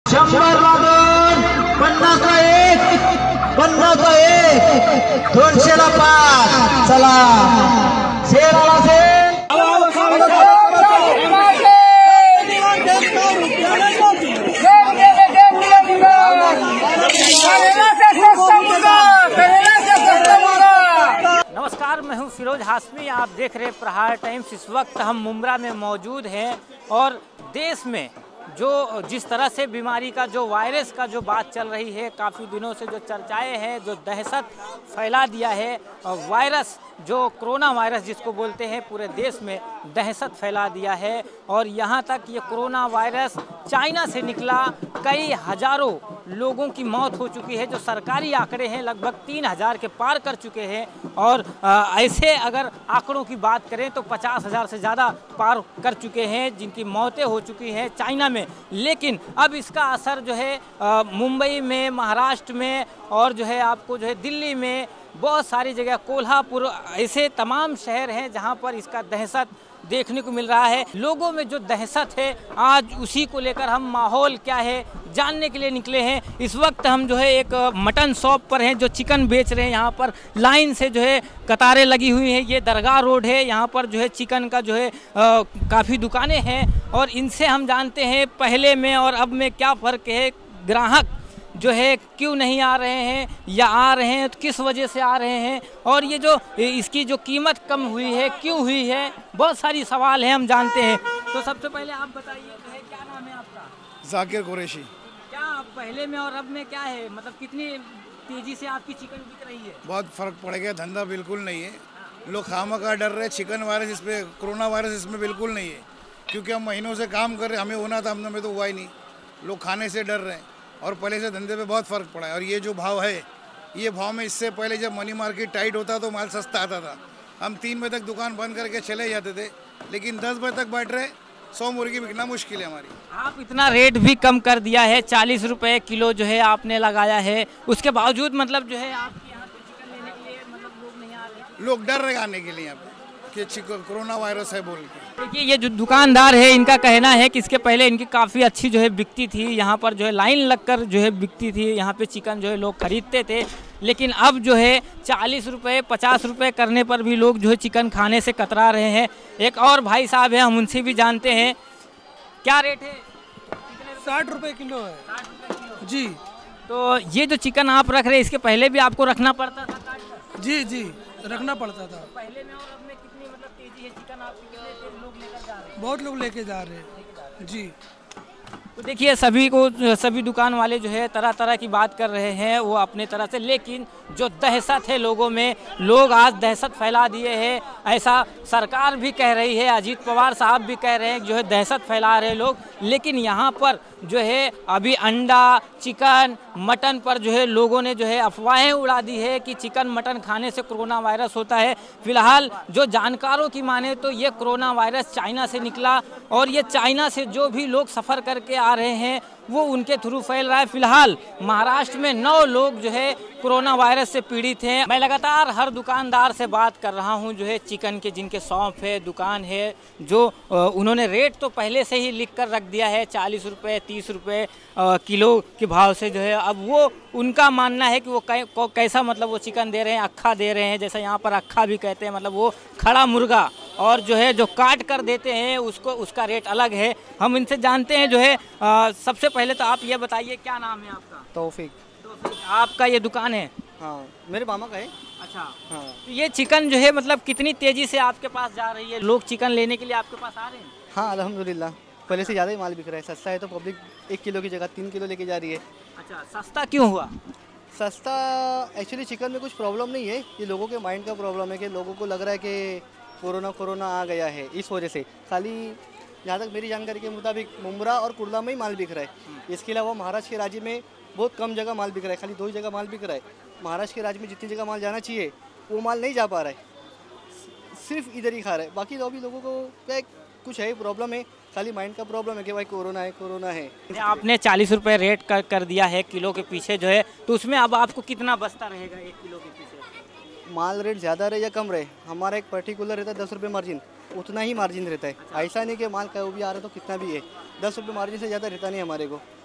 100ला 2, 50ला 1, 50ला 1, 200ला 5. चला शेराला शेर. नमस्कार, मैं हूं फिरोज हाशमी। आप देख रहे प्रहार टाइम्स। इस वक्त हम मुंब्रा में मौजूद हैं और देश में जो जिस तरह से बीमारी का जो वायरस का जो बात चल रही है, काफ़ी दिनों से जो चर्चाएं हैं, जो दहशत फैला दिया है वायरस, जो कोरोना वायरस जिसको बोलते हैं, पूरे देश में दहशत फैला दिया है। और यहाँ तक ये कोरोना वायरस चाइना से निकला, कई हज़ारों लोगों की मौत हो चुकी है। जो सरकारी आंकड़े हैं लगभग 3000 के पार कर चुके हैं। और ऐसे अगर आंकड़ों की बात करें तो 50,000 से ज़्यादा पार कर चुके हैं जिनकी मौतें हो चुकी हैं चाइना में। लेकिन अब इसका असर जो है मुंबई में, महाराष्ट्र में और जो है आपको जो है दिल्ली में, बहुत सारी जगह, कोल्हापुर, ऐसे तमाम शहर हैं जहां पर इसका दहशत देखने को मिल रहा है। लोगों में जो दहशत है, आज उसी को लेकर हम माहौल क्या है जानने के लिए निकले हैं। इस वक्त हम जो है एक मटन शॉप पर हैं जो चिकन बेच रहे हैं। यहाँ पर लाइन से जो है कतारें लगी हुई हैं। ये दरगाह रोड है, यहाँ पर जो है चिकन का जो है काफ़ी दुकानें हैं। और इनसे हम जानते हैं पहले में और अब में क्या फ़र्क है, ग्राहक जो है क्यों नहीं आ रहे हैं या आ रहे हैं तो किस वजह से आ रहे हैं, और ये जो इसकी जो कीमत कम हुई है क्यों हुई है, बहुत सारी सवाल हैं, हम जानते हैं। तो सबसे पहले आप बताइए जो है, क्या नाम है आपका? जाकिर कुरैशी। क्या पहले में और अब में क्या है, मतलब कितनी तेजी से आपकी चिकन बिक रही है? बहुत फ़र्क पड़ गया, धंधा बिल्कुल नहीं है। लोग खामखा डर रहे। चिकन वायरस इस पर, कोरोना वायरस इसमें बिल्कुल नहीं है, क्योंकि हम महीनों से काम कर रहे हैं। हमें होना था, हमने तो हुआ ही नहीं। लोग खाने से डर रहे हैं और पहले से धंधे पे बहुत फ़र्क पड़ा है। और ये जो भाव है, ये भाव में इससे पहले जब मनी मार्केट टाइट होता तो माल सस्ता आता था। हम 3 बजे तक दुकान बंद करके चले जाते थे, लेकिन 10 बजे तक बैठ रहे, 100 मुर्गी बिकना मुश्किल है हमारी। आप इतना रेट भी कम कर दिया है, 40 रुपये किलो जो है आपने लगाया है, उसके बावजूद मतलब जो है आपके यहाँ पे चिकन लेने के लिए मतलब लोग नहीं आ रहे। लोग डर रहे आने के लिए यहाँ पे कि कोरोना वायरस है बोल के। देखिए, ये जो दुकानदार है, इनका कहना है कि इसके पहले इनकी काफ़ी अच्छी जो है बिकती थी, यहाँ पर जो है लाइन लगकर जो है बिकती थी, यहाँ पे चिकन जो है लोग खरीदते थे। लेकिन अब जो है 40 रुपये 50 रुपये करने पर भी लोग जो है चिकन खाने से कतरा रहे हैं। एक और भाई साहब हैं, हम उनसे भी जानते हैं क्या रेट है। 60 रुपये किलो है। 60 रुपये किलो जी। तो ये जो चिकन आप रख रहे हैं, इसके पहले भी आपको रखना पड़ता था काट कर? जी जी, रखना पड़ता था। पहले में और अब में कितनी मतलब तेजी है चिकन आप लोग लेकर जा रहे हैं? बहुत लोग लेके जा रहे हैं जी। तो देखिए, सभी दुकान वाले जो है तरह तरह की बात कर रहे हैं वो अपने तरह से। लेकिन जो दहशत है लोगों में, लोग आज दहशत फैला दिए हैं, ऐसा सरकार भी कह रही है, अजीत पवार साहब भी कह रहे हैं जो है दहशत फैला रहे लोग। लेकिन यहाँ पर जो है अभी अंडा, चिकन, मटन पर जो है लोगों ने जो है अफवाहें उड़ा दी है कि चिकन मटन खाने से कोरोना वायरस होता है। फिलहाल जो जानकारों की माने तो ये कोरोना वायरस चाइना से निकला, और ये चाइना से जो भी लोग सफ़र करके आ रहे हैं वो उनके थ्रू फैल रहा है। फिलहाल महाराष्ट्र में 9 लोग जो है कोरोना वायरस से पीड़ित हैं। मैं लगातार हर दुकानदार से बात कर रहा हूं जो है चिकन के, जिनके शॉप है, दुकान है, जो उन्होंने रेट तो पहले से ही लिख कर रख दिया है 40 रुपये 30 रुपये किलो के भाव से जो है। अब वो उनका मानना है कि वो कैसा मतलब वो चिकन दे रहे हैं, अक्खा दे रहे हैं, जैसा यहाँ पर अक्खा भी कहते हैं, मतलब वो खड़ा मुर्गा, और जो है जो काट कर देते हैं उसका रेट अलग है। हम इनसे जानते हैं जो है। सबसे पहले तो आप ये बताइए, क्या नाम है आपका? तौफीक। आपका ये दुकान है? हाँ, मेरे मामा का है। अच्छा। हाँ। तो ये चिकन जो है मतलब कितनी तेजी से आपके पास जा रही है? लोग चिकन लेने के लिए आपके पास आ रहे हैं? हाँ, अल्हम्दुलिल्लाह, पहले से ज़्यादा ही माल बिक रहा है। सस्ता है तो पब्लिक 1 किलो की जगह 3 किलो लेके जा रही है। अच्छा, सस्ता क्यों हुआ? सस्ता एक्चुअली चिकन में कुछ प्रॉब्लम नहीं है, ये लोगों के माइंड का प्रॉब्लम है कि लोगों को लग रहा है कि कोरोना आ गया है, इस वजह से। खाली जहाँ तक मेरी जानकारी के मुताबिक मुंब्रा और कुर्ला में ही माल बिक रहा है। इसके अलावा महाराष्ट्र के राज्य में बहुत कम जगह माल बिक रहा है, खाली 2 ही जगह माल बिक रहा है। महाराष्ट्र के राज्य में जितनी जगह माल जाना चाहिए वो माल नहीं जा पा रहा है, सिर्फ इधर ही खा रहा है। बाकी तो अभी लोगों को क्या कुछ है प्रॉब्लम है, खाली माइंड का प्रॉब्लम है कि भाई कोरोना है। आपने 40 रुपये रेट कर दिया है किलो के पीछे जो है, तो उसमें अब आपको कितना बचता रहेगा 1 किलो के पीछे? माल रेट ज़्यादा रहे या कम रहे, हमारा एक पर्टिकुलर रहता है 10 रुपये मार्जिन, उतना ही मार्जिन रहता है। ऐसा नहीं कि माल कहीं भी आ रहा है तो कितना भी है, 10 रुपये मार्जिन से ज़्यादा रहता नहीं हमारे को।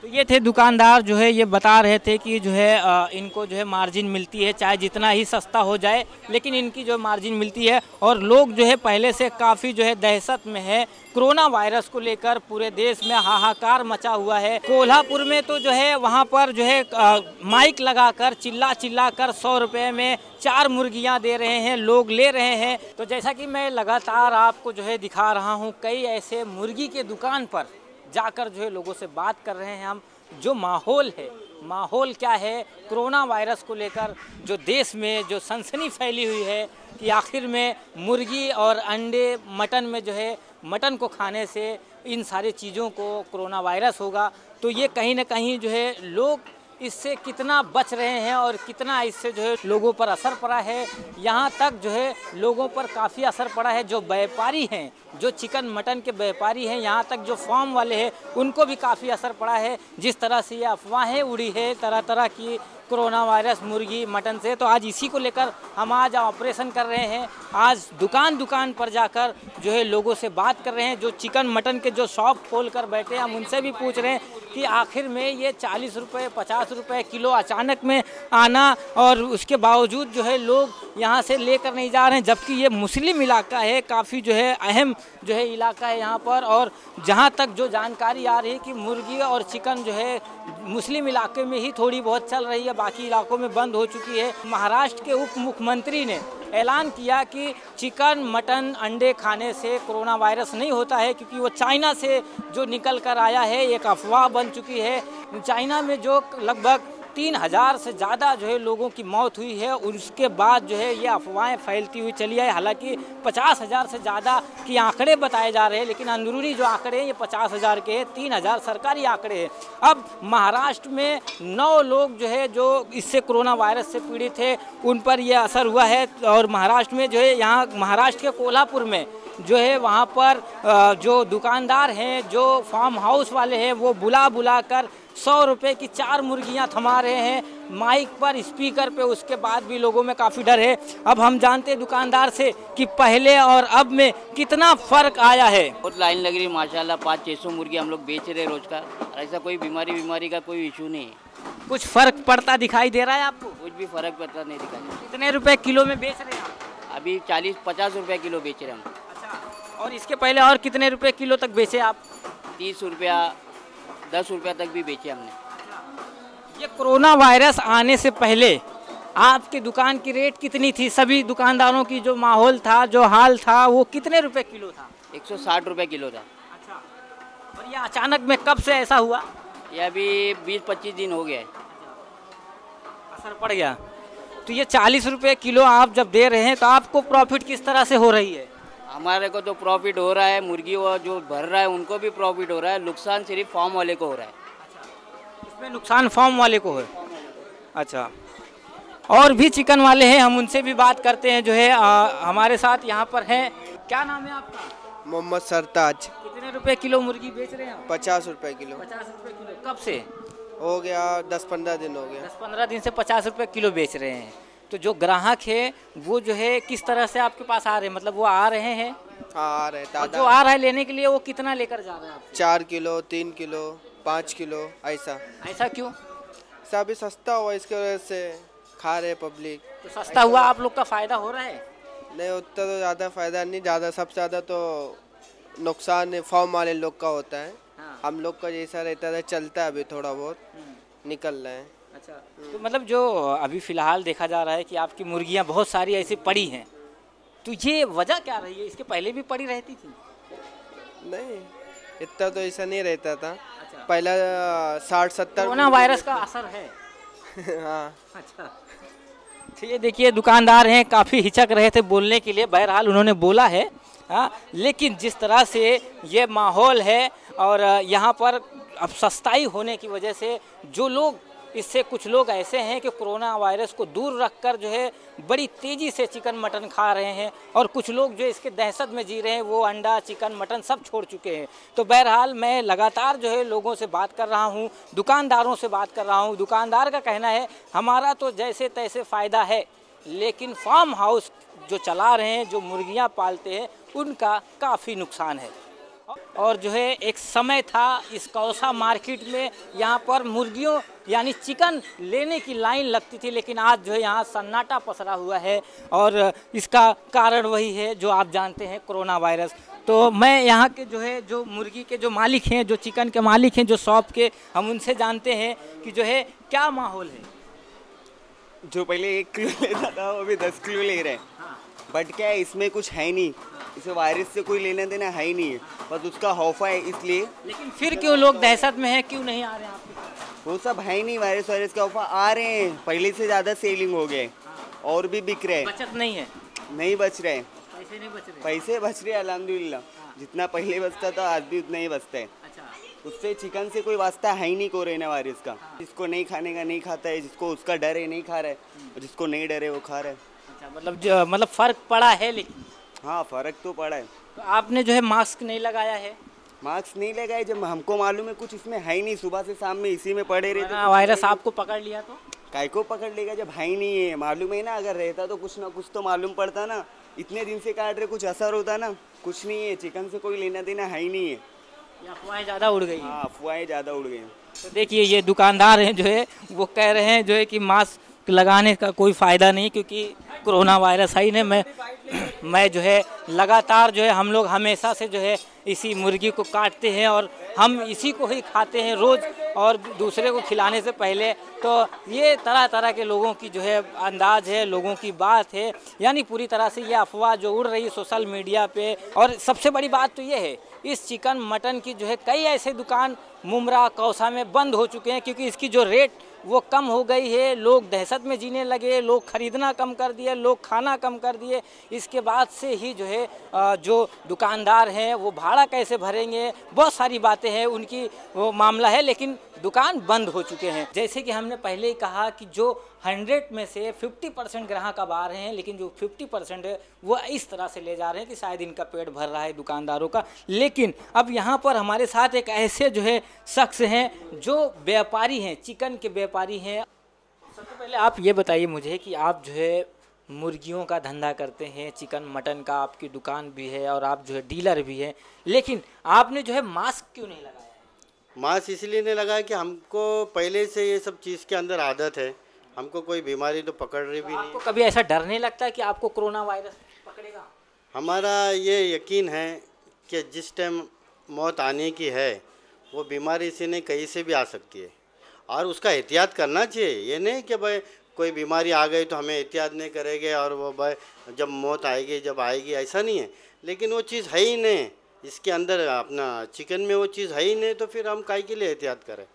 तो ये थे दुकानदार जो है ये बता रहे थे कि जो है इनको जो है मार्जिन मिलती है, चाहे जितना ही सस्ता हो जाए लेकिन इनकी जो मार्जिन मिलती है। और लोग जो है पहले से काफ़ी जो है दहशत में है। कोरोना वायरस को लेकर पूरे देश में हाहाकार मचा हुआ है। कोल्हापुर में तो जो है वहाँ पर जो है माइक लगाकर चिल्ला कर 100 रुपये में 4 मुर्गियाँ दे रहे हैं, लोग ले रहे हैं। तो जैसा कि मैं लगातार आपको जो है दिखा रहा हूँ, कई ऐसे मुर्गी के दुकान पर जाकर जो है लोगों से बात कर रहे हैं हम। जो माहौल है, माहौल क्या है कोरोना वायरस को लेकर, जो देश में जो सनसनी फैली हुई है कि आखिर में मुर्गी और अंडे मटन में जो है मटन को खाने से इन सारी चीज़ों को कोरोना वायरस होगा। तो ये कहीं ना कहीं जो है लोग इससे कितना बच रहे हैं और कितना इससे जो है लोगों पर असर पड़ा है। यहाँ तक जो है लोगों पर काफ़ी असर पड़ा है। जो व्यापारी हैं, जो चिकन मटन के व्यापारी हैं, यहाँ तक जो फार्म वाले हैं, उनको भी काफ़ी असर पड़ा है। जिस तरह से ये अफवाहें उड़ी है तरह तरह की कोरोना वायरस मुर्गी मटन से, तो आज इसी को लेकर हम आज ऑपरेशन कर रहे हैं। आज दुकान दुकान पर जाकर जो है लोगों से बात कर रहे हैं। जो चिकन मटन के जो शॉप खोल कर बैठे हैं, हम उनसे भी पूछ रहे हैं कि आखिर में ये 40 रुपये 50 रुपये किलो अचानक में आना, और उसके बावजूद जो है लोग यहाँ से लेकर नहीं जा रहे हैं। जबकि ये मुस्लिम इलाका है, काफ़ी जो है अहम जो है इलाका है यहाँ पर। और जहाँ तक जो जानकारी आ रही है कि मुर्गी और चिकन जो है मुस्लिम इलाके में ही थोड़ी बहुत चल रही है, बाकी इलाकों में बंद हो चुकी है। महाराष्ट्र के उप मुख्यमंत्री ने ऐलान किया कि चिकन मटन अंडे खाने से कोरोना वायरस नहीं होता है, क्योंकि वो चाइना से जो निकल कर आया है, एक अफवाह बन चुकी है। चाइना में जो लगभग 3000 से ज़्यादा जो है लोगों की मौत हुई है, उसके बाद जो है ये अफवाहें फैलती हुई चली आई। हालांकि 50,000 से ज़्यादा के आंकड़े बताए जा रहे हैं, लेकिन अंदरूनी जो आंकड़े हैं ये 50,000 के हैं, 3000 सरकारी आंकड़े हैं। अब महाराष्ट्र में 9 लोग जो है जो इससे कोरोना वायरस से पीड़ित थे, उन पर यह असर हुआ है। और महाराष्ट्र में जो है यहाँ महाराष्ट्र के कोल्हापुर में जो है वहाँ पर जो दुकानदार हैं, जो फार्म हाउस वाले हैं, वो बुला कर 100 रुपये की 4 मुर्गियाँ थमा रहे हैं माइक पर, स्पीकर पे। उसके बाद भी लोगों में काफ़ी डर है। अब हम जानते हैं दुकानदार से कि पहले और अब में कितना फ़र्क आया है। बहुत लाइन लग रही है माशाल्लाह। 500-600 मुर्गी हम लोग बेच रहे हैं रोज़ का। ऐसा कोई बीमारी का कोई इशू नहीं है। कुछ फ़र्क पड़ता दिखाई दे रहा है आपको? कुछ भी फ़र्क पड़ता नहीं दिखाई। कितने रुपए किलो में बेच रहे हैं आप? अभी 40-50 रुपये किलो बेच रहे हैं हम। अच्छा, और इसके पहले और कितने रुपए किलो तक बेचे आप? 30 रुपया 10 रुपया तक भी बेचे हमने। ये कोरोना वायरस आने से पहले आपकी दुकान की रेट कितनी थी? सभी दुकानदारों की जो माहौल था, जो हाल था, वो कितने रुपए किलो था? 160 रुपये किलो था। अच्छा, और ये अचानक में कब से ऐसा हुआ? ये अभी 20-25 दिन हो गया है। असर पड़ गया। तो ये 40 रुपये किलो आप जब दे रहे हैं तो आपको प्रॉफिट किस तरह से हो रही है? हमारे को तो प्रॉफिट हो रहा है, मुर्गी वो जो भर रहा है उनको भी प्रॉफिट हो रहा है। नुकसान सिर्फ फार्म वाले को हो रहा है। इसमें नुकसान फार्म वाले को है। अच्छा, और भी चिकन वाले हैं, हम उनसे भी बात करते हैं। जो है हमारे साथ यहाँ पर हैं। क्या नाम है आपका? मोहम्मद सरताज। कितने रुपए किलो मुर्गी बेच रहे हैं? 50 रुपये किलो। 50 रुपए किलो। कब से हो गया? 10-15 दिन हो गया। 10-15 दिन से 50 रुपए किलो बेच रहे हैं। तो जो ग्राहक है वो जो है किस तरह से आपके पास आ रहे हैं? मतलब वो आ रहे हैं? हाँ, आ रहे और जो आ रहा है लेने के लिए वो कितना लेकर जा रहे हैं आप? 4 किलो, 3 किलो, 5 किलो, ऐसा क्यों? सब भी सस्ता हुआ, इसके वजह से खा रहे पब्लिक। तो सस्ता हुआ, आप लोग का फ़ायदा हो रहा है? नहीं, उतना तो ज़्यादा फ़ायदा नहीं। ज़्यादा सबसे ज़्यादा तो नुकसान फार्म वाले लोग का होता है। हाँ। हम लोग का जैसा रहता है चलता है, अभी थोड़ा बहुत निकल रहे हैं। अच्छा, तो मतलब जो अभी फ़िलहाल देखा जा रहा है कि आपकी मुर्गियाँ बहुत सारी ऐसी पड़ी हैं, तो ये वजह क्या रही है? इसके पहले भी पड़ी रहती थी? नहीं, इतना तो ऐसा नहीं रहता था। अच्छा। पहला 60-70 कोरोना वायरस का असर है। हाँ। अच्छा, तो ये देखिए दुकानदार हैं, काफ़ी हिचक रहे थे बोलने के लिए। बहरहाल उन्होंने बोला है। हाँ, लेकिन जिस तरह से ये माहौल है और यहाँ पर अब सस्ताई होने की वजह से जो लोग, इससे कुछ लोग ऐसे हैं कि कोरोना वायरस को दूर रखकर जो है बड़ी तेज़ी से चिकन मटन खा रहे हैं, और कुछ लोग जो इसके दहशत में जी रहे हैं, वो अंडा चिकन मटन सब छोड़ चुके हैं। तो बहरहाल मैं लगातार जो है लोगों से बात कर रहा हूँ, दुकानदारों से बात कर रहा हूँ। दुकानदार का कहना है हमारा तो जैसे तैसे फ़ायदा है, लेकिन फार्म हाउस जो चला रहे हैं, जो मुर्गियाँ पालते हैं, उनका काफ़ी नुकसान है। और जो है एक समय था इस कौसा मार्केट में यहाँ पर मुर्गियों यानी चिकन लेने की लाइन लगती थी, लेकिन आज जो है यहाँ सन्नाटा पसरा हुआ है और इसका कारण वही है जो आप जानते हैं, कोरोना वायरस। तो मैं यहाँ के जो है जो मुर्गी के जो मालिक हैं, जो चिकन के मालिक हैं, जो शॉप के, हम उनसे जानते हैं कि जो है क्या माहौल है। जो पहले 1 किलो लेता था वो भी 10 किलो ले रहे हैं। बट क्या है, इसमें कुछ है नहीं, इसे वायरस से कोई लेना देना है ही नहीं है, बस उसका खौफ है इसलिए। लेकिन फिर क्यों लोग दहशत में हैं, क्यों नहीं आ रहे हैं आपके पास? वो सब है ही नहीं, वायरस का खौफ आ रहे हैं, पहले से ज़्यादा सेलिंग हो गए और भी बिक रहे हैं। बचत नहीं है, नहीं बच रहे हैं, पैसे नहीं बच रहे। पैसे बच रहे हैं अल्हम्दुलिल्लाह, जितना पहले बचता था आज भी उतना ही बचता है। अच्छा, उससे चिकन से कोई वास्ता है ही नहीं कोरोना वायरस का। जिसको नहीं खाने का नहीं खाता है, जिसको उसका डर है नहीं खा रहा है, और जिसको नहीं डर है वो खा रहा है। अच्छा, मतलब फ़र्क पड़ा है। लेकिन हाँ फ़र्क तो पड़ा है। तो आपने जो है मास्क नहीं लगाया है? मास्क नहीं लगाए, जब हमको मालूम है कुछ इसमें है ही नहीं, सुबह से शाम में इसी में पड़े रहते। कोरोना वायरस आपको पकड़ लिया तो काय को पकड़ लेगा जब है ही नहीं है, मालूम है ना। अगर रहता तो कुछ ना कुछ तो मालूम पड़ता ना। इतने दिन से काट रहे, कुछ असर होता ना। कुछ नहीं है, चिकन से कोई लेना देना है ही नहीं है। अफवाहें ज़्यादा उड़ गई। हाँ, अफवाहें ज़्यादा उड़ गई। तो देखिए ये दुकानदार हैं जो है वो कह रहे हैं जो है कि मास्क लगाने का कोई फ़ायदा नहीं, क्योंकि कोरोना वायरस है ही नहीं। मैं जो है लगातार जो है हम लोग हमेशा से जो है इसी मुर्गी को काटते हैं और हम इसी को ही खाते हैं रोज़, और दूसरे को खिलाने से पहले। तो ये तरह तरह के लोगों की जो है अंदाज है, लोगों की बात है, यानी पूरी तरह से ये अफवाह जो उड़ रही है सोशल मीडिया पे। और सबसे बड़ी बात तो ये है, इस चिकन मटन की जो है कई ऐसे दुकान मुमरा कौसा में बंद हो चुके हैं, क्योंकि इसकी जो रेट वो कम हो गई है। लोग दहशत में जीने लगे, लोग खरीदना कम कर दिए, लोग खाना कम कर दिए। इसके बाद से ही जो है जो दुकानदार हैं वो भाड़ा कैसे भरेंगे, बहुत सारी बातें हैं, उनकी वो मामला है, लेकिन दुकान बंद हो चुके हैं। जैसे कि हमने पहले ही कहा कि जो 100 में से 50% ग्राहक अब आ रहे हैं, लेकिन जो 50% है वो इस तरह से ले जा रहे हैं कि शायद इनका पेट भर रहा है दुकानदारों का। लेकिन अब यहाँ पर हमारे साथ एक ऐसे जो है शख्स हैं जो व्यापारी हैं, चिकन के व्यापारी हैं। सबसे पहले आप ये बताइए मुझे कि आप जो है मुर्गियों का धंधा करते हैं, चिकन मटन का आपकी दुकान भी है और आप जो है डीलर भी हैं, लेकिन आपने जो है मास्क क्यों नहीं लगाया? मास्क इसलिए नहीं लगाया कि हमको पहले से ये सब चीज़ के अंदर आदत है, हमको कोई बीमारी तो पकड़ रही भी नहीं। आपको कभी ऐसा डर नहीं लगता कि आपको कोरोना वायरस पकड़ेगा? हमारा ये यकीन है कि जिस टाइम मौत आने की है वो बीमारी से नहीं कहीं से भी आ सकती है, और उसका एहतियात करना चाहिए। ये नहीं कि भाई कोई बीमारी आ गई तो हमें एहतियात नहीं करेंगे और वो भाई जब मौत आएगी जब आएगी, ऐसा नहीं है। लेकिन वो चीज़ है ही नहीं, इसके अंदर अपना चिकन में वो चीज़ है ही नहीं, तो फिर हम काहे के लिए एहतियात करें।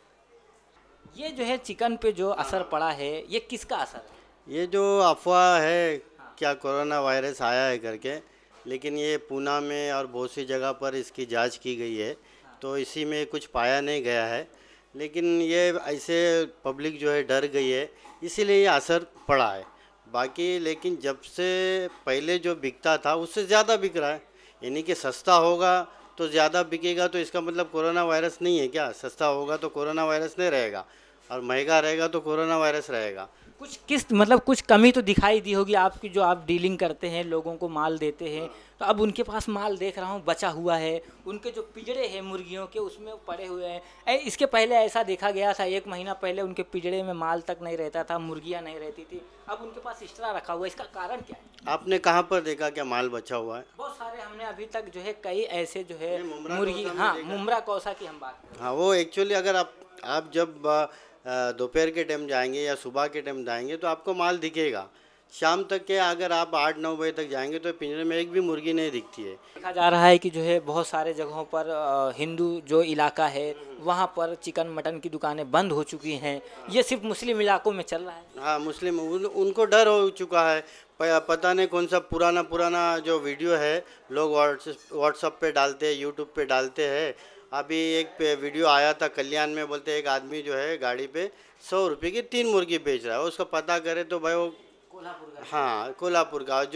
ये जो है चिकन पे जो असर पड़ा है, ये किसका असर है? ये जो अफवाह है क्या कोरोना वायरस आया है करके, लेकिन ये पूना में और बहुत सी जगह पर इसकी जांच की गई है, तो इसी में कुछ पाया नहीं गया है। लेकिन ये ऐसे पब्लिक जो है डर गई है, इसीलिए ये असर पड़ा है। बाकी लेकिन जब से पहले जो बिकता था उससे ज़्यादा बिक रहा है, यानी कि सस्ता होगा तो ज़्यादा बिकेगा, तो इसका मतलब कोरोना वायरस नहीं है क्या? सस्ता होगा तो कोरोना वायरस नहीं रहेगा, और महंगा रहेगा तो कोरोना वायरस रहेगा। कुछ किस मतलब कुछ कमी तो दिखाई दी होगी आपकी, जो आप डीलिंग करते हैं, लोगों को माल देते हैं, तो अब उनके पास माल देख रहा हूँ बचा हुआ है, उनके जो पिंजड़े हैं मुर्गियों के उसमें पड़े हुए हैं। इसके पहले ऐसा देखा गया था, 1 महीना पहले उनके पिंजड़े में माल तक नहीं रहता था, मुर्गियाँ नहीं रहती थी, अब उनके पास एक्स्ट्रा रखा हुआ है। इसका कारण क्या है? आपने कहाँ पर देखा क्या माल बचा हुआ है? बहुत सारे हमने अभी तक जो है कई ऐसे जो है मुर्गी, हाँ मुमरा कौसा की हम बात, हाँ वो एक्चुअली अगर आप जब दोपहर के टाइम जाएंगे या सुबह के टाइम जाएंगे तो आपको माल दिखेगा। शाम तक के अगर आप 8-9 बजे तक जाएंगे तो पिंजरे में एक भी मुर्गी नहीं दिखती है। देखा जा रहा है कि जो है बहुत सारे जगहों पर हिंदू जो इलाका है वहाँ पर चिकन मटन की दुकानें बंद हो चुकी हैं। ये सिर्फ मुस्लिम इलाकों में चल रहा है। हाँ मुस्लिम उनको डर हो चुका है, पता नहीं कौन सा पुराना जो वीडियो है लोग व्हाट्सएप पे डालते हैं, यूट्यूब पे डालते हैं। अभी एक वीडियो आया था कल्याण में, बोलते एक आदमी जो है गाड़ी पे 100 रुपये की 3 मुर्गी बेच रहा है। उसको पता करे तो भाई वो हाँ कोल्हापुर का जो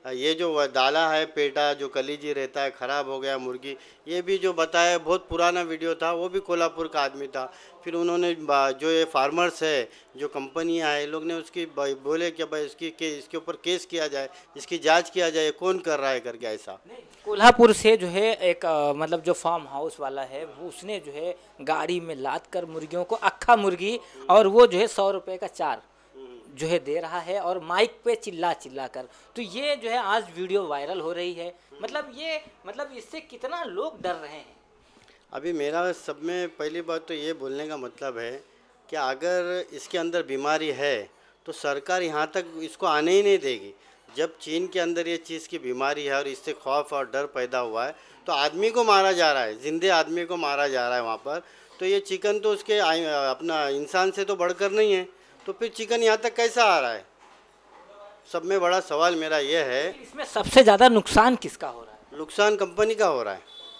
ये जो डाला है पेटा जो कलीजी रहता है ख़राब हो गया मुर्गी, ये भी जो बताया बहुत पुराना वीडियो था, वो भी कोल्हापुर का आदमी था। फिर उन्होंने जो ये फार्मर्स है जो कंपनियां है, लोग ने उसकी बोले कि भाई इसके ऊपर केस किया जाए, इसकी जांच किया जाए, कौन कर रहा है करके ऐसा। कोल्हापुर से जो है एक मतलब जो फार्म हाउस वाला है वो उसने जो है गाड़ी में लाद कर मुर्गियों को अक्खा मुर्गी और वो जो है 100 रुपये का 4 जो है दे रहा है और माइक पे चिल्ला कर। तो ये जो है आज वीडियो वायरल हो रही है। मतलब इससे कितना लोग डर रहे हैं। अभी मेरा सब में पहली बात तो ये बोलने का मतलब है कि अगर इसके अंदर बीमारी है तो सरकार यहाँ तक इसको आने ही नहीं देगी। जब चीन के अंदर ये चीज़ की बीमारी है और इससे खौफ और डर पैदा हुआ है तो आदमी को मारा जा रहा है, जिंदे आदमी को मारा जा रहा है वहाँ पर। तो ये चिकन तो उसके अपना इंसान से तो बढ़कर नहीं है, तो फिर चिकन यहाँ तक कैसा आ रहा है? सब में बड़ा सवाल मेरा ये है, इसमें सबसे ज़्यादा नुकसान किसका हो रहा है? नुकसान कंपनी का हो रहा है।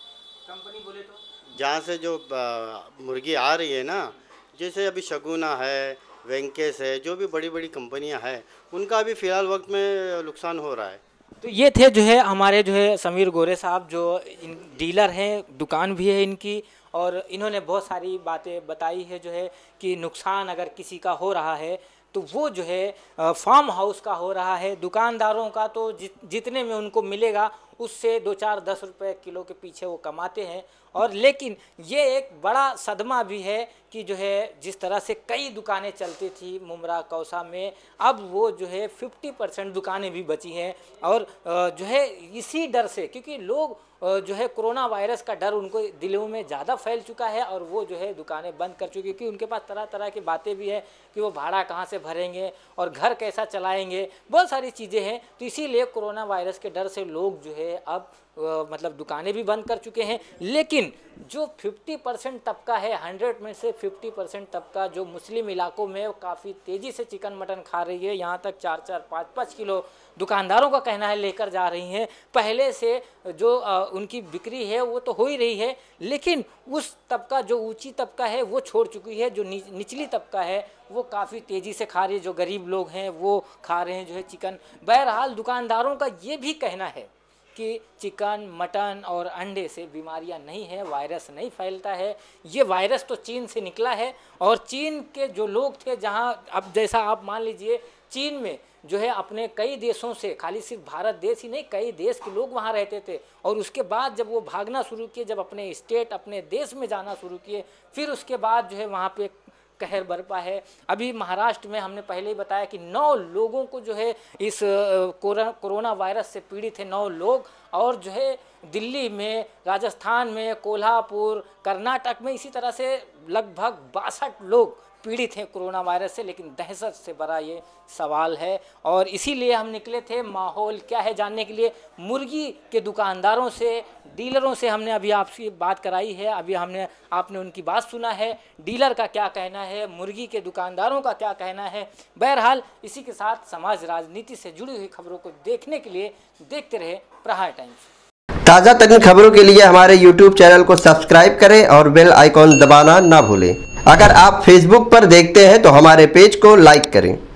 कंपनी बोले तो जहाँ से जो मुर्गी आ रही है ना, जैसे अभी शगुना है, वेंकेस है, जो भी बड़ी बड़ी कंपनियां हैं, उनका अभी फ़िलहाल वक्त में नुकसान हो रहा है। तो ये थे जो है हमारे जो है समीर गोरे साहब, जो डीलर हैं, दुकान भी है इनकी, और इन्होंने बहुत सारी बातें बताई है जो है कि नुकसान अगर किसी का हो रहा है तो वो जो है फार्म हाउस का हो रहा है। दुकानदारों का तो जितने में उनको मिलेगा उससे 2-4-10 रुपये किलो के पीछे वो कमाते हैं। और लेकिन ये एक बड़ा सदमा भी है कि जो है जिस तरह से कई दुकानें चलती थी मुमरा कौसा में, अब वो जो है 50% दुकानें भी बची हैं। और जो है इसी डर से, क्योंकि लोग जो है कोरोना वायरस का डर उनको दिलों में ज़्यादा फैल चुका है और वो जो है दुकानें बंद कर चुकी, क्योंकि उनके पास तरह तरह की बातें भी हैं कि वो भाड़ा कहाँ से भरेंगे और घर कैसा चलाएंगे, बहुत सारी चीज़ें हैं। तो इसीलिए कोरोना वायरस के डर से लोग जो है अब मतलब दुकानें भी बंद कर चुके हैं। लेकिन जो 50% तबका है, 100 में से 50% तबका जो मुस्लिम इलाकों में काफ़ी तेज़ी से चिकन मटन खा रही है, यहाँ तक 4-4, 5-5 किलो दुकानदारों का कहना है लेकर जा रही हैं। पहले से जो उनकी बिक्री है वो तो हो ही रही है, लेकिन उस तबका जो ऊंची तबका है वो छोड़ चुकी है, जो निचली तबका है वो काफ़ी तेज़ी से खा रही है। जो गरीब लोग हैं वो खा रहे हैं जो है चिकन। बहरहाल दुकानदारों का ये भी कहना है कि चिकन, मटन और अंडे से बीमारियां नहीं है, वायरस नहीं फैलता है। ये वायरस तो चीन से निकला है और चीन के जो लोग थे, जहां अब जैसा आप मान लीजिए चीन में जो है अपने कई देशों से, खाली सिर्फ भारत देश ही नहीं, कई देश के लोग वहाँ रहते थे। और उसके बाद जब वो भागना शुरू किए, जब अपने स्टेट, अपने देश में जाना शुरू किए, फिर उसके बाद जो है वहाँ पे कहर बरपा है। अभी महाराष्ट्र में हमने पहले ही बताया कि 9 लोगों को जो है इस कोरोना वायरस से पीड़ित है, 9 लोग। और जो है दिल्ली में, राजस्थान में, कोल्हापुर, कर्नाटक में इसी तरह से लगभग 62 लोग पीड़ित हैं कोरोना वायरस से। लेकिन दहशत से बड़ा ये सवाल है और इसीलिए हम निकले थे माहौल क्या है जानने के लिए। मुर्गी के दुकानदारों से, डीलरों से हमने अभी आपसे बात कराई है, अभी आपने उनकी बात सुना है, डीलर का क्या कहना है, मुर्गी के दुकानदारों का क्या कहना है। बहरहाल इसी के साथ समाज राजनीति से जुड़ी हुई खबरों को देखने के लिए देखते रहे प्रहार टाइम्स। ताज़ा तरीन खबरों के लिए हमारे YouTube चैनल को सब्सक्राइब करें और बेल आइकॉन दबाना ना भूलें। अगर आप Facebook पर देखते हैं तो हमारे पेज को लाइक करें।